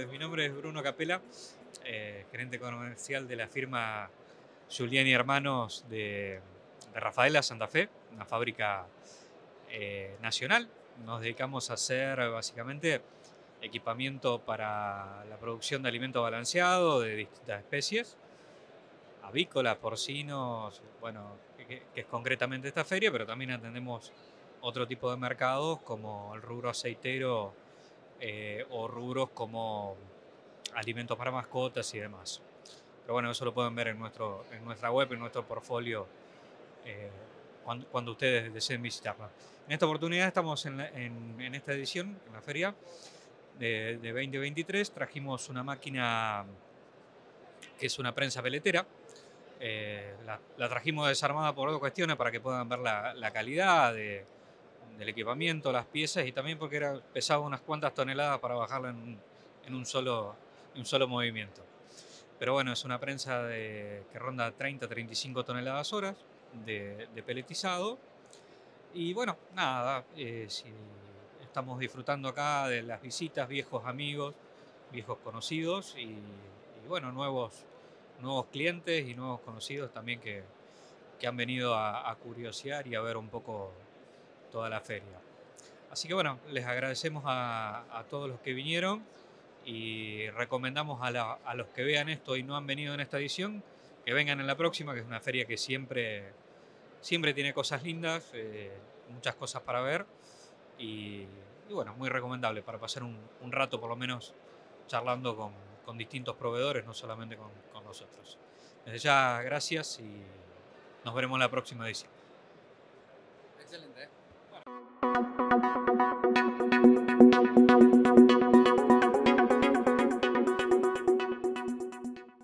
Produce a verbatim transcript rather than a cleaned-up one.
tardes, mi nombre es Bruno Capela, eh, gerente comercial de la firma Julián y Hermanos de, de Rafaela, Santa Fe, una fábrica eh, nacional. Nos dedicamos a hacer básicamente equipamiento para la producción de alimento balanceado de distintas especies, avícolas, porcinos, bueno, que, que es concretamente esta feria, pero también atendemos otro tipo de mercados como el rubro aceitero eh, o rubros como alimentos para mascotas y demás. Pero bueno, eso lo pueden ver en, nuestro, en nuestra web, en nuestro portfolio, eh, cuando, cuando ustedes deseen visitarnos. En esta oportunidad estamos en, la, en, en esta edición, en la feria de, de veinte veintitrés, trajimos una máquina que es una prensa peletera. Eh, la, la trajimos desarmada por dos cuestiones, para que puedan ver la, la calidad de, del equipamiento, las piezas, y también porque era, pesaba unas cuantas toneladas para bajarla en un, en un, solo, en un solo movimiento. Pero bueno, es una prensa de, que ronda treinta a treinta y cinco toneladas horas de, de peletizado. Y bueno, nada, eh, si estamos disfrutando acá de las visitas, viejos amigos, viejos conocidos y, y bueno, nuevos, nuevos clientes y nuevos conocidos también que, que han venido a, a curiosear y a ver un poco toda la feria. Así que bueno, les agradecemos a, a todos los que vinieron y recomendamos a, la, a los que vean esto y no han venido en esta edición, que vengan en la próxima, que es una feria que siempre, siempre tiene cosas lindas, eh, muchas cosas para ver y, y bueno, muy recomendable para pasar un, un rato por lo menos charlando con, con distintos proveedores, no solamente con, con nosotros. Desde ya, gracias y nos veremos en la próxima edición. Excelente. Bueno.